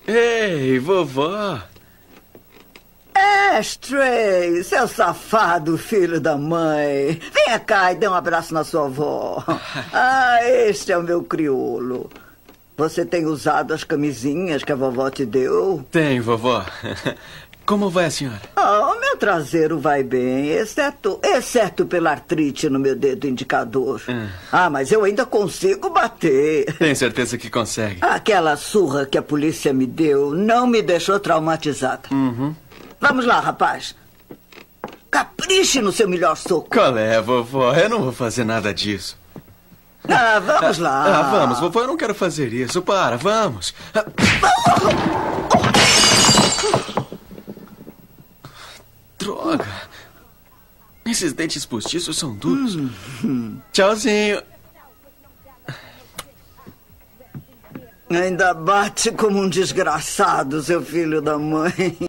Ei, vovó. Ashtray, seu safado filho da mãe. Venha cá e dê um abraço na sua avó. Ah, este é o meu crioulo. Você tem usado as camisinhas que a vovó te deu? Tem, vovó. Como vai a senhora? Ah, o meu traseiro vai bem, exceto pela artrite no meu dedo indicador. Ah, mas eu ainda consigo bater. Tem certeza que consegue? Aquela surra que a polícia me deu não me deixou traumatizada. Vamos lá, rapaz. Capriche no seu melhor soco. Qual é, vovó? Eu não vou fazer nada disso. Ah, vamos lá. Vamos, vovó, eu não quero fazer isso. Para, vamos. Droga. Esses dentes postiços são duros. Tchauzinho. Ainda bate como um desgraçado, seu filho da mãe.